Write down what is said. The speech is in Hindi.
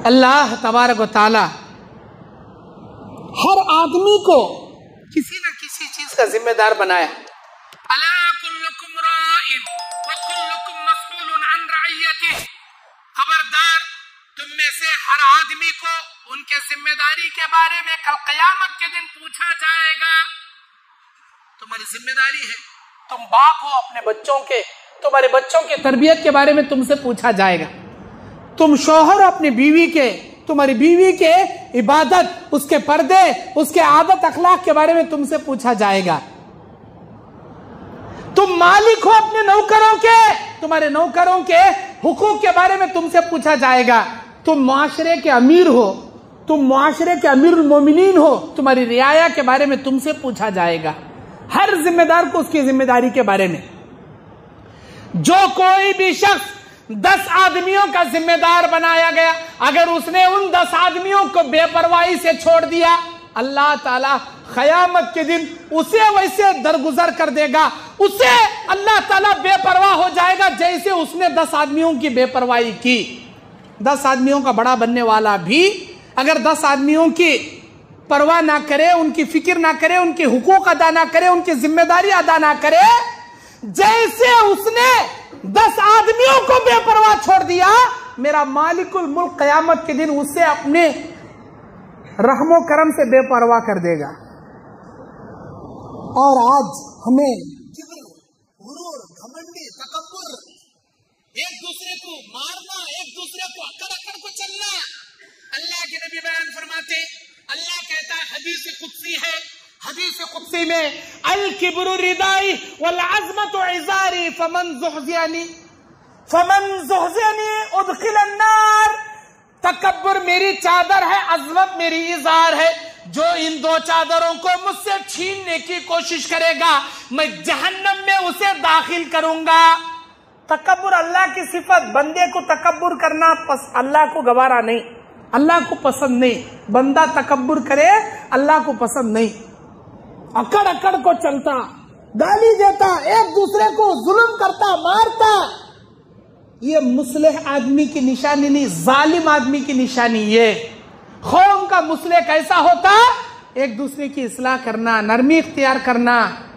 अल्लाह तबारक व तआला हर आदमी को किसी न किसी चीज का जिम्मेदार बनाया। अला कुल्लुकुम राइन व कुल्लुकुम मस्ऊलुन अन रइयतिह, खबरदार तुम में से हर आदमी को उनके जिम्मेदारी के बारे में कल क़यामत के दिन पूछा जाएगा। तुम्हारी जिम्मेदारी है, तुम बाप हो अपने बच्चों के, तुम्हारे बच्चों के तरबियत के बारे में तुमसे पूछा जाएगा। तुम शौहर अपनी बीवी के, तुम्हारी बीवी के इबादत, उसके पर्दे, उसके आदत अखलाक के बारे में तुमसे पूछा जाएगा। तुम मालिक हो अपने नौकरों के, तुम्हारे नौकरों के हुकूक के बारे में तुमसे पूछा जाएगा। तुम मुआशरे के अमीर हो, तुम मुआशरे के अमीरुल मोमिनीन हो, तुम्हारी रियाया के बारे में तुमसे पूछा जाएगा। हर जिम्मेदार को उसकी जिम्मेदारी के बारे में। जो कोई भी शख्स 10 आदमियों का जिम्मेदार बनाया गया, अगर उसने उन 10 आदमियों को बेपरवाही से छोड़ दिया, अल्लाह ताला क़यामत के दिन उसे वैसे दरगुजर कर देगा, उसे अल्लाह ताला बेपरवाह हो जाएगा जैसे उसने 10 आदमियों की बेपरवाही की। 10 आदमियों का बड़ा बनने वाला भी अगर 10 आदमियों की परवाह ना करे, उनकी फिक्र ना करे, उनके हुकूक अदा ना करे, उनकी जिम्मेदारी अदा ना करे, जैसे उसने 10 आदमियों को बेपरवाह छोड़ दिया, मेरा मालिकुल मुल्क क़यामत के दिन उसे अपने रहमो करम से बेपरवाह कर देगा। और आज हमें किब्र, गुरूर, घमंडी, तकब्बुर, एक दूसरे को मारना, एक दूसरे को अकड़ अकड़ को चलना, अल्लाह के नबी बयान फरमाते, अल्लाह कहता है, हदीस कुदसी है, हदीस कुदसी में अल किब्रु रिदाई वल अज़मतु इज़ारी फमन ज़ुहज़ियानी उदखिलन नार। तकब्बुर मेरी चादर है, अज़मत मेरी इज़ार है। जो इन 2 चादरों को मुझसे छीनने की कोशिश करेगा, मैं जहन्नम में उसे दाखिल करूंगा। तकब्बुर अल्लाह की सिफत, बंदे को तकब्बुर करना अल्लाह को गवारा नहीं, अल्लाह को पसंद नहीं। बंदा तकब्बुर करे, अल्लाह को पसंद नहीं। अकड़ अकड़ को चलता, गाली देता, एक दूसरे को जुल्म करता, मारता, ये मुस्लिह आदमी की निशानी नहीं, जालिम आदमी की निशानी। ये कौम का मुस्लिह कैसा होता? एक दूसरे की इस्लाह करना, नरमी इख्तियार करना,